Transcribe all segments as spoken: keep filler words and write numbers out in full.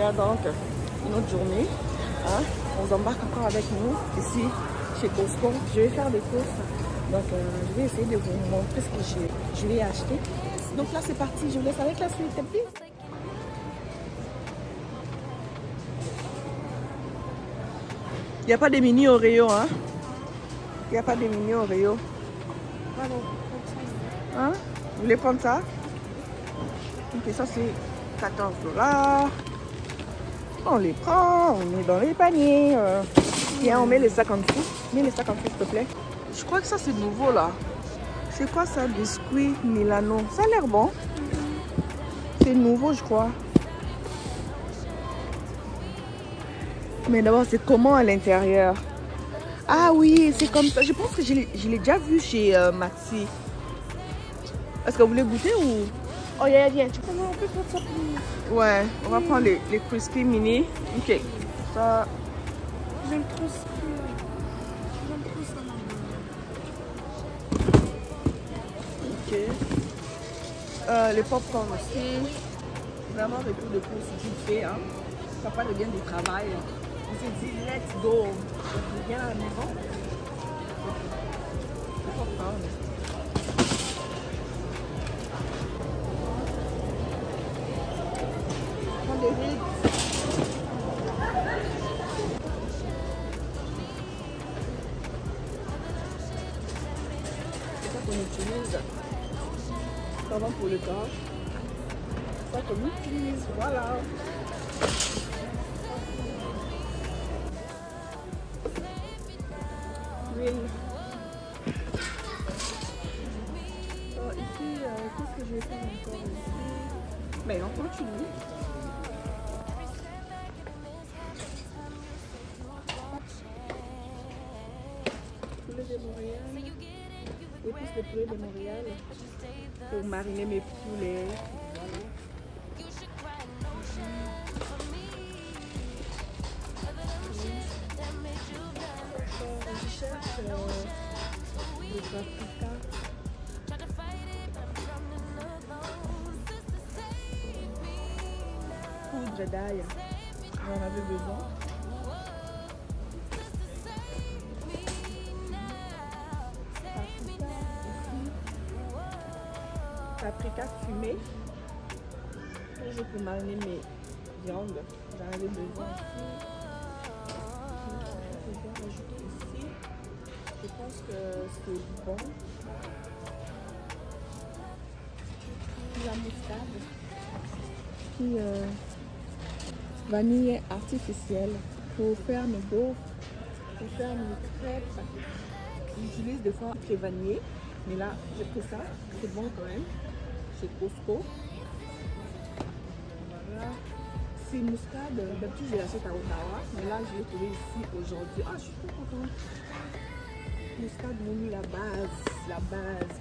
déjà donc une autre journée. Hein? On s'embarque encore avec nous ici chez Costco. Je vais faire des courses. Donc euh, je vais essayer de vous montrer ce que je, je vais acheter. Donc là c'est parti, je vous laisse avec la suite. Il n'y a pas de mini Oreo, hein? Il n'y a pas de mini Oreo. Hein? Vous voulez prendre ça? Ok, ça c'est quatorze dollars. On les prend, on met dans les paniers. Euh. Viens, on met les sacs en dessous. Mets les sacs en dessous, s'il te plaît. Je crois que ça c'est nouveau là. C'est quoi ça? Biscuit Milano. Ça a l'air bon. C'est nouveau, je crois. Mais d'abord, c'est comment à l'intérieur? Ah oui, c'est comme ça. Je pense que je l'ai déjà vu chez euh, Maxi. Est-ce que vous voulez goûter ou... Oh, yeah, yeah. Tu peux on peut prendre ça plus... Ouais, on va prendre les, les crispy mini. Ok. Ça... J'aime trop ça. J'aime trop ça. Ok. Euh, les popcorn aussi. Vraiment retour de course vite fait. Hein. Papa revient du travail. On s'est dit, let's go. On vient à la maison. Les popcorn. Prends des riz. C'est ça qu'on utilise. Ça va pour le corps. Ça qu'on utilise. Voilà. Huile. Oh, ici, euh, qu'est-ce que je vais faire encore ici? Mais on continue. Poulet de Montréal. Épices de poulet de Montréal. Pour mariner mes poulets. Voilà. Je cherche euh, le paprika. Poudre d'ail. On en avait besoin. Paprika fumé. Toujours pour mariner mes viandes. J'en avais besoin ici. Je vais rajouter ici. Je pense que c'est bon. La moutarde. Puis euh, vanille artificielle pour faire mes gaufres, pour faire mes crêpes. J'utilise des fois c'est vanillé, mais là j'ai pris ça. C'est bon quand même. C'est Costco. Voilà. C'est muscade. D'habitude je l'achète à Ottawa, mais là je l'ai trouvé ici aujourd'hui. Ah, je suis trop contente. Muscade menu, la base, la base.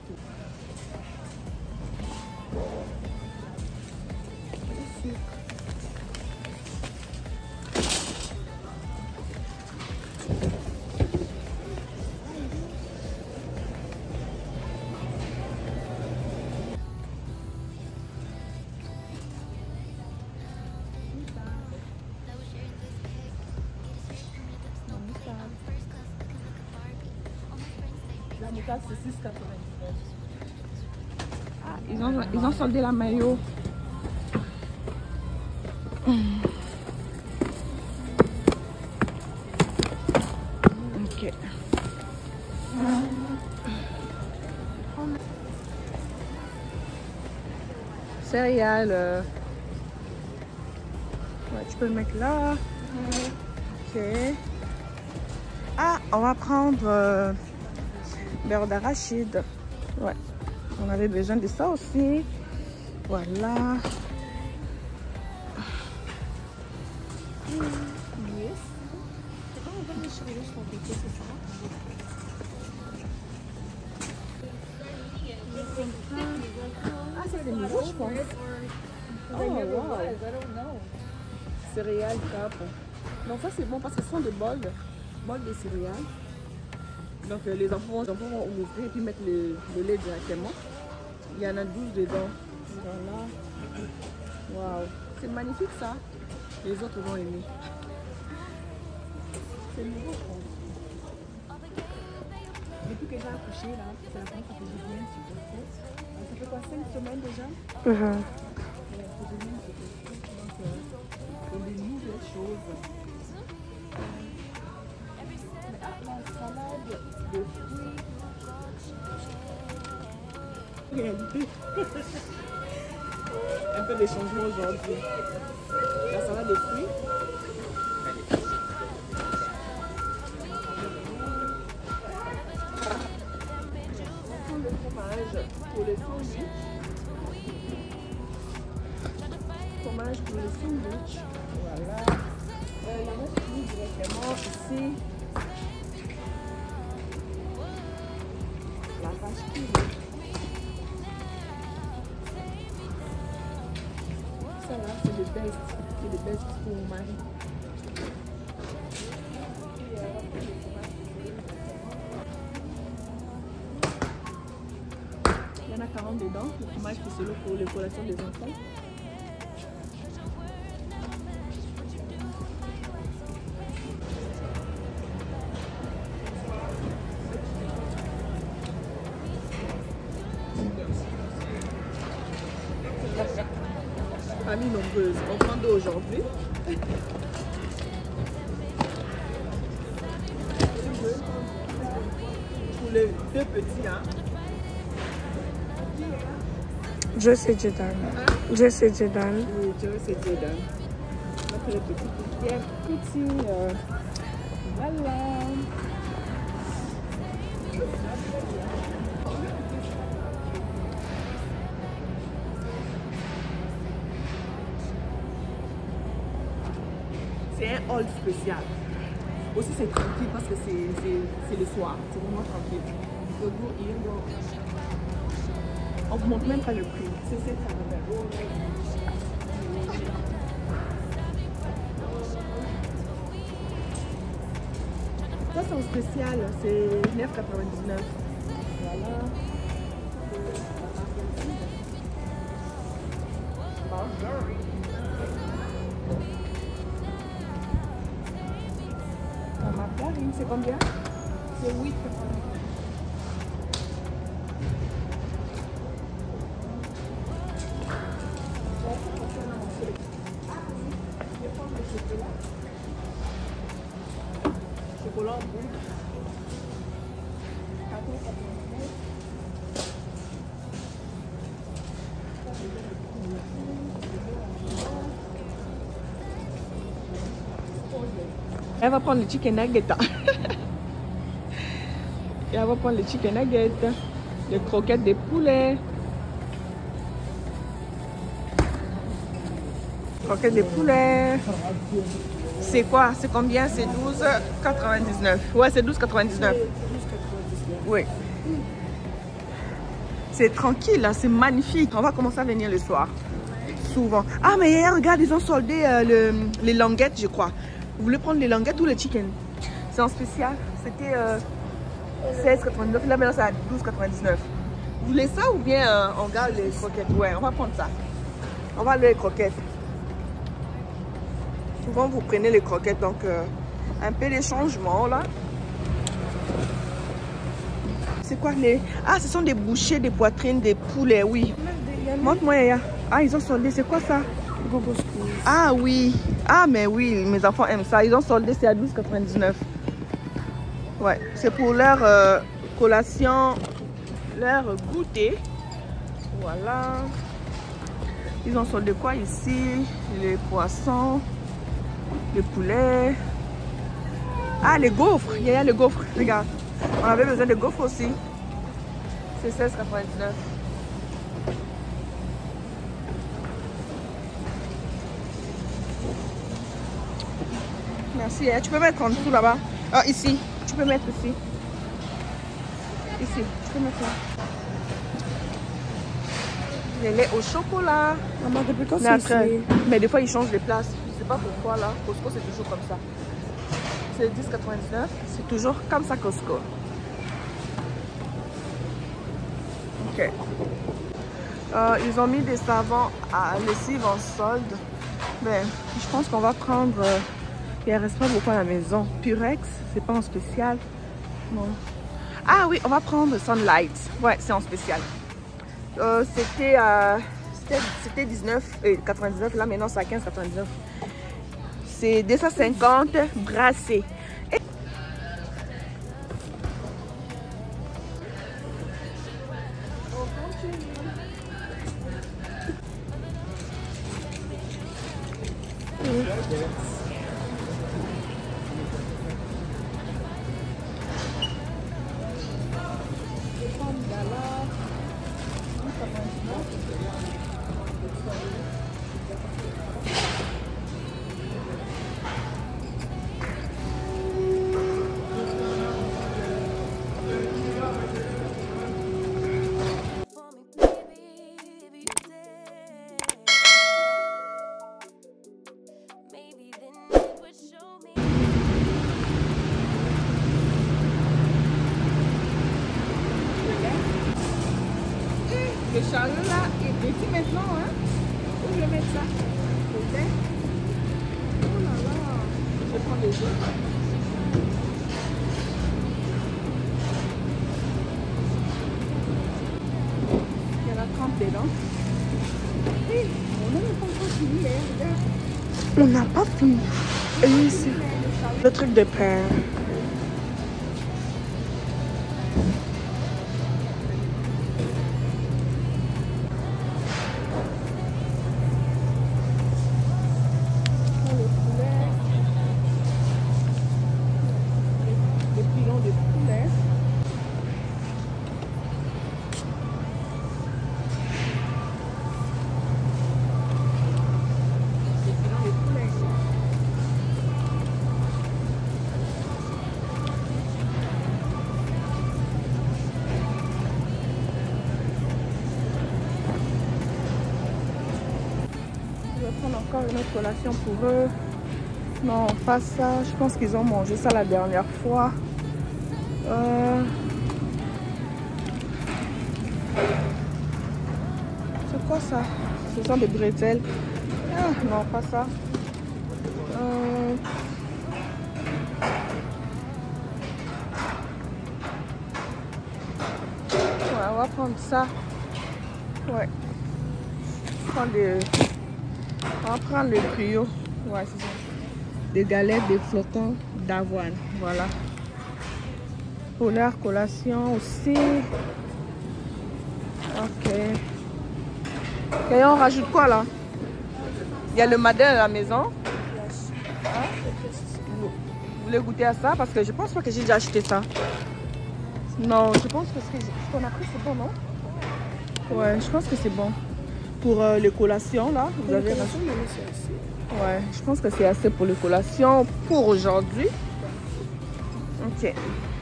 Le sucre. La moutarde c'est six quatre-vingt-dix-neuf. Ah, ils ont, ils ont soldé la mayo. Ok. Céréales. Euh... Ouais, tu peux le mettre là. Ok. Ah, on va prendre euh, beurre d'arachide. Ouais. On avait besoin de ça aussi. Voilà. Yes. Ah, c'est des nouveaux, je pense. Oh, wow. Céréales, cap. Donc ça, c'est bon parce que ce sont des bols, bols de céréales. Donc euh, les, enfants, les enfants vont ouvrir et puis mettre le, le lait directement. Il y en a douze dedans. Voilà. Waouh. C'est magnifique ça. Les autres vont aimer. C'est nouveau, je pense. Depuis que j'ai accouché, là, c'est la première fois que je viens sur le test. Ça fait quoi, cinq semaines déjà? Mhm. Et que je viens sur le test. Donc, euh, il y a des nouvelles choses. Mais, ah, la salade de fruits. Réalité. Un peu de changement aujourd'hui. La salade de fruits. Pour les sandwichs. Fromage pour les sandwichs. Voilà. Euh, la vache qui directement ici. La vache qui. Ça là, c'est le best. C'est le best pour mon mari. Il y en a quarante dedans, le fromage qui est solo pour les collations des enfants. Famille nombreuse, on prend deux aujourd'hui. Pour les deux petits, hein. Je sais Jedan. Hein? Je sais Jedan. Oui, je sais Jedan. Donc les petits bien petits. Euh, voilà. C'est un hall spécial. Aussi c'est tranquille parce que c'est le soir. C'est vraiment tranquille. Le goût, il est bon. On ne vous montre même pas le prix. C'est cette caramel. Ça c'est en spécial. C'est neuf quatre-vingt-dix-neuf. Voilà. La margarine, c'est combien? C'est huit quatre-vingt-dix-neuf. Chocolat brut. Elle va prendre le chicken nugget. Et elle va prendre le chicken nugget, les croquettes de poulet. Croquettes de poulet. C'est quoi? C'est combien? C'est douze quatre-vingt-dix-neuf. Ouais, c'est douze quatre-vingt-dix-neuf. Oui. C'est tranquille, là, c'est magnifique. On va commencer à venir le soir. Souvent. Ah, mais hier, regarde, ils ont soldé euh, le, les languettes, je crois. Vous voulez prendre les languettes ou le chicken? C'est en spécial. C'était euh, seize quatre-vingt-dix-neuf. Là, maintenant, c'est à douze quatre-vingt-dix-neuf. Vous voulez ça ou bien euh, on garde les croquettes? Ouais, on va prendre ça. On va aller les croquettes. Souvent, vous prenez les croquettes. Donc, euh, un peu les changements, là. C'est quoi les... Ah, ce sont des bouchées, des poitrines, des poulets, oui. Montre-moi, Yaya. Ah, ils ont soldé. C'est quoi ça? Gogo Squeeze. Ah oui, ah mais oui, mes enfants aiment ça. Ils ont soldé, c'est à douze quatre-vingt-dix-neuf. Ouais, c'est pour leur euh, collation, leur goûter. Voilà. Ils ont soldé quoi ici? Les poissons, les poulets. Ah, les gaufres. Il y a les gaufres, regarde. On avait besoin de gaufres aussi. C'est seize quatre-vingt-dix-neuf. Merci. Tu peux mettre en dessous là-bas. Ah, ici. Tu peux mettre ici. Ici. Tu peux mettre là. Le lait au chocolat. Maman, depuis quand Mais, c'est après, ici? mais des fois, ils changent les places. Je ne sais pas pourquoi là. Costco, c'est toujours comme ça. C'est dix quatre-vingt-dix-neuf. C'est toujours comme ça, Costco. Ok. Euh, ils ont mis des savons à lessive en solde. Ben, je pense qu'on va prendre... Euh, il ne reste pas beaucoup à la maison. Purex, c'est pas en spécial. Non. Ah oui, on va prendre Sunlight. Ouais, c'est en spécial. Euh, c'était euh, c'était dix-neuf quatre-vingt-dix-neuf. Là, maintenant, c'est à quinze quatre-vingt-dix-neuf. C'est deux cent cinquante brassés. Et... Le chariot là est petit maintenant, hein? Où je vais mettre ça? Ok. Oh là là. Je vais prendre les autres. Il y a la trempe dedans. Hey, on n'a pas encore fini, hein? Regarde. On n'a pas fini. Et ici, le truc de pain. Encore une autre collation pour eux. Non, pas ça. Je pense qu'ils ont mangé ça la dernière fois. Euh... C'est quoi ça? Ce sont des bretelles. Ah, non, pas ça. Euh... Ouais, on va prendre ça. Ouais. Prendre des... On va prendre le trio. Ouais, c'est ça. Des galettes, des flottants d'avoine. Voilà. Polaire collation aussi. Ok. Et on rajoute quoi là? Il y a le madeleine à la maison. Hein? Vous voulez goûter à ça? Parce que je pense pas que j'ai déjà acheté ça. Non, je pense que ce qu'on a pris c'est bon, non? Ouais, je pense que c'est bon. Pour euh, les collations là, vous avez raison. Ouais, je pense que c'est assez pour les collations pour aujourd'hui. Ok.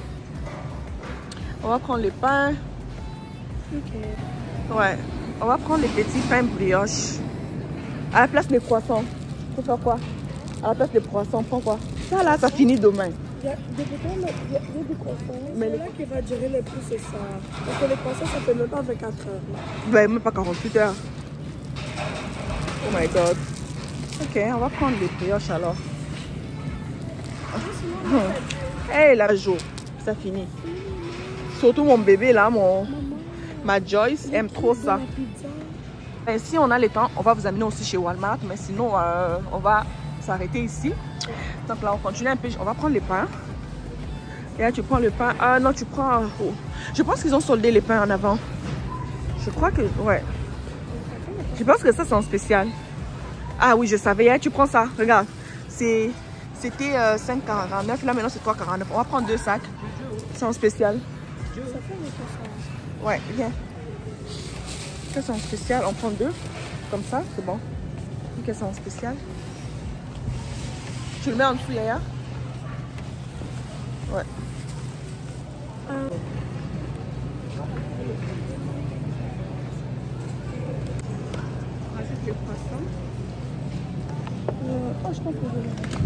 On va prendre les pains. Ok. Ouais, on va prendre les petits pains brioches. À la place des croissants. Faut faire quoi? À la place des croissants, prends quoi? Ça là, ça finit demain. Il y a des, il y a, il y a des croissants. Mais là qui va durer le plus, c'est ça. Parce que les croissants, ça fait même pas vingt-quatre heures. Ben, même pas quarante-huit heures. Oh my god. Ok, on va prendre les brioches alors. Hé, hey, la jour, ça finit. Surtout mon bébé là, mon ma Joyce aime trop ça. Et si on a le temps, on va vous amener aussi chez Walmart, mais sinon euh, on va s'arrêter ici. Donc là on continue un peu, on va prendre les pains. Et là tu prends le pain. Ah non, tu prends. Oh. Je pense qu'ils ont soldé les pains en avant. Je crois que ouais. Je pense que ça c'est en spécial. Ah oui, je savais. Hein, tu prends ça. Regarde. C'était euh, cinq quarante-neuf. Là, maintenant, c'est trois quarante-neuf. On va prendre deux sacs. C'est en spécial. Ça fait ça. Ouais, viens. Ça, c'est en spécial. On prend deux. Comme ça, c'est bon. Ok, c'est en spécial. Tu le mets en dessous, Yaya? Ouais. Euh... Rajoute les poissons. Euh, oh, je pense que je vais...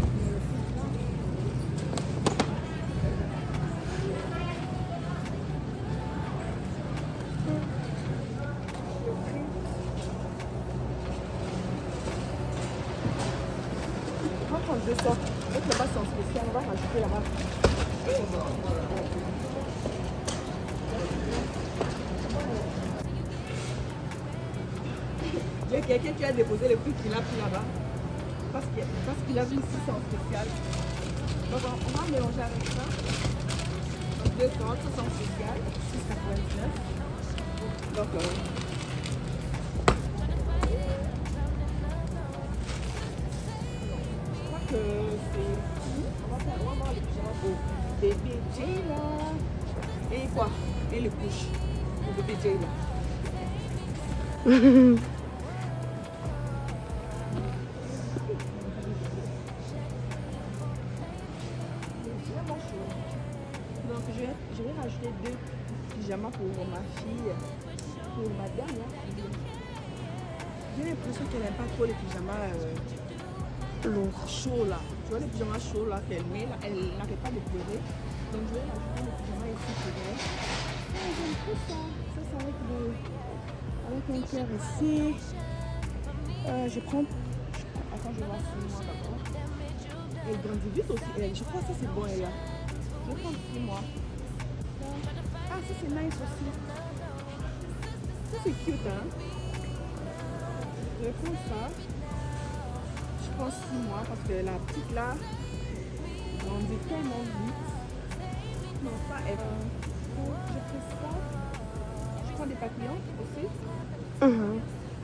quelqu'un qui a déposé le prix qu'il a pris là-bas. Parce qu'il parce qu'il a vu ici, c'est en spécial. Donc on, on va mélanger avec ça. Donc deux cents, ça c'est en spécial. six quatre-vingt-dix-neuf. Donc euh, je crois que c'est... On va faire, on va voir les pyjamas pour bébé Jay là. Et quoi? Et les couches. Le bébé Jay là. Donc je vais, je vais rajouter deux pyjamas pour ma fille, pour ma dernière fille. J'ai l'impression qu'elle n'aime pas trop les pyjamas euh, lourds, chauds là. Tu vois les pyjamas chauds là qu'elle met là, elle n'arrête pas de pleurer. Donc je vais rajouter les pyjamas ici pour elle. Ah, j'aime tout ça. Ça c'est avec, le, avec un cœur ici. Euh, je prends... Attends, je vais voir six mois d'abord. Elle grandit vite aussi. Elle. Je crois que ça c'est bon elle là. Je vais prendre six mois. Ah, ça c'est nice aussi. Ça c'est cute hein. Je vais prendre ça. Je prends six mois parce que la petite là grandit tellement vite. Non, ça elle va. Je prends ça. Je prends des papillons aussi. Mm-hmm.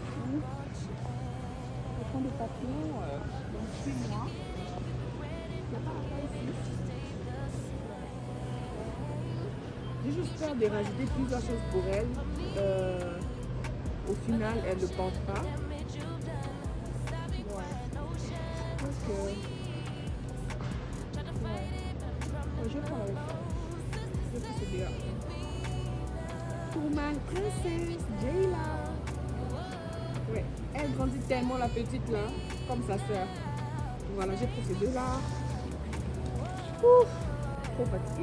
Je prends des papillons euh, dans six mois. Il n'y a pas la taille ici. J'ai juste peur de rajouter plusieurs choses pour elle. Euh, au final, elle ne porte pas. Ouais. Je pense que... Ouais. Ouais, je vais prendre avec ça. Je vais prendre celui-là. Pour ma princesse, Jayla. Ouais. Elle grandit tellement, la petite là, comme sa soeur. Voilà, j'ai pris ces deux-là. Ouf, trop fatiguée.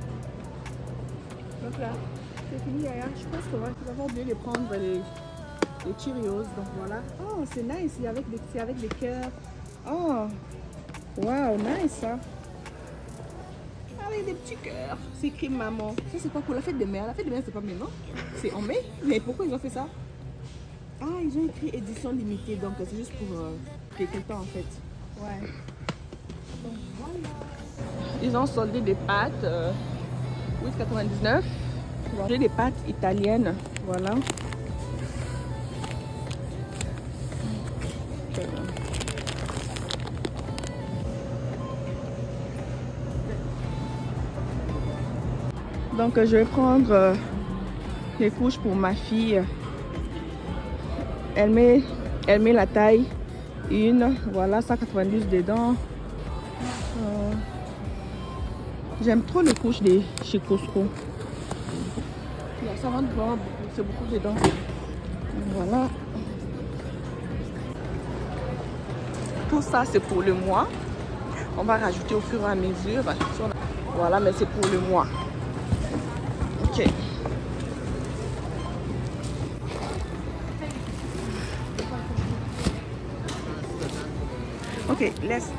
Donc là, c'est fini, Yaya. Je pense qu'on va avoir oublié de prendre les, les Cheerios. Donc voilà. Oh, c'est nice. C'est avec des, c'est avec des cœurs. Oh, wow, nice ça. Avec des petits cœurs. C'est écrit maman. Ça, c'est pas pour la fête de mère. La fête de mère, c'est pas maintenant. C'est en mai. Mais pourquoi ils ont fait ça? Ah, ils ont écrit édition limitée. Donc c'est juste pour euh, quelqu'un temps en fait. Ouais. Donc voilà. Ils ont soldé des pâtes. Euh, huit quatre-vingt-dix-neuf. J'ai des pâtes italiennes. Voilà. Donc je vais prendre euh, les couches pour ma fille. Elle met, elle met la taille une. Voilà, cent quatre-vingt-dix dedans. Euh, J'aime trop les couches de chez Costco. Ça rentre vraiment beaucoup, c'est beaucoup dedans. Voilà. Tout ça c'est pour le mois. On va rajouter au fur et à mesure. Voilà, mais c'est pour le mois. Ok. Ok, laisse.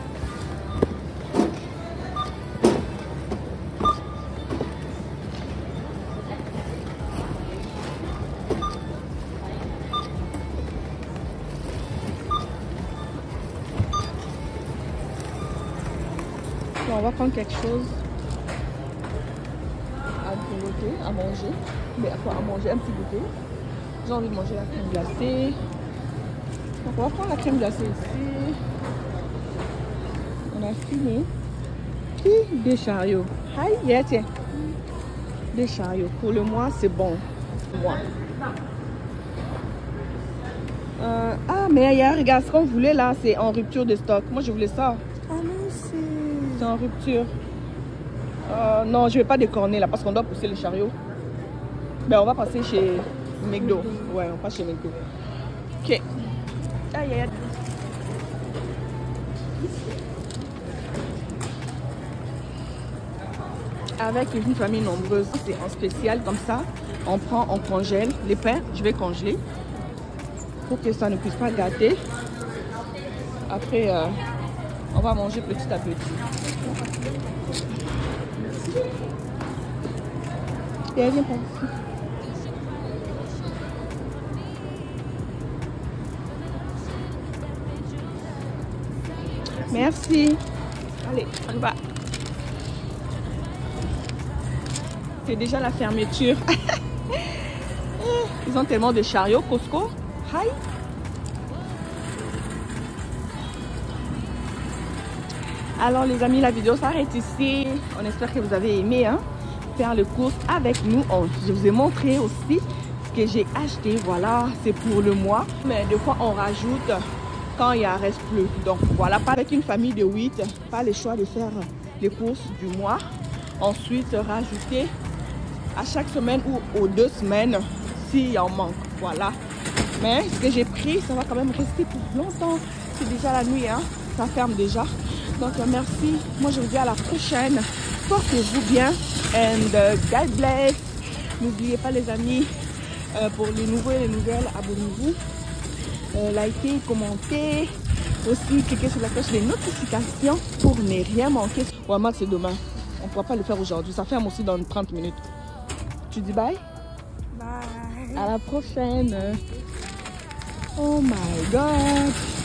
On va prendre quelque chose à goûter, à manger. Mais à quoi à manger? Un petit goûter. J'ai envie de manger la crème glacée. Donc on va prendre la crème glacée ici. On a fini. Puis des chariots. Aïe, yeah, tiens. Des chariots. Pour le mois, c'est bon. Moi. Euh, ah, mais il y a, regarde, ce qu'on voulait là, c'est en rupture de stock. Moi, je voulais ça. Ah non, c'est... C'est en rupture. Euh, non, je vais pas décorner là parce qu'on doit pousser le chariot. Ben, on va passer chez McDo. Ouais, on passe chez McDo. Ok. Aïe, aïe, aïe. Avec une famille nombreuse, c'est en spécial comme ça. On prend, on congèle les pains. Je vais congeler pour que ça ne puisse pas gâter. Après, euh, on va manger petit à petit. Et elle vient par ici. Merci. Allez, on va. C'est déjà la fermeture. Ils ont tellement de chariots, Costco. Hi. Alors les amis, la vidéo s'arrête ici. On espère que vous avez aimé hein, faire le course avec nous. On, je vous ai montré aussi ce que j'ai acheté. Voilà, c'est pour le mois. Mais des fois, on rajoute quand il en reste plus. Donc voilà, pas avec une famille de huit, pas le choix de faire les courses du mois. Ensuite, rajouter à chaque semaine ou aux deux semaines s'il en manque. Voilà. Mais ce que j'ai pris, ça va quand même rester pour longtemps. C'est déjà la nuit, hein. Ça ferme déjà. Donc merci. Moi je vous dis à la prochaine. Portez-vous bien. And uh, God bless. N'oubliez pas les amis, euh, pour les nouveaux et les nouvelles, abonnez-vous. Euh, likez, commentez. Aussi cliquez sur la cloche des notifications pour ne rien manquer. Vraiment c'est demain. On ne pourra pas le faire aujourd'hui. Ça ferme aussi dans trente minutes. Tu dis bye? Bye. À la prochaine. Oh my God.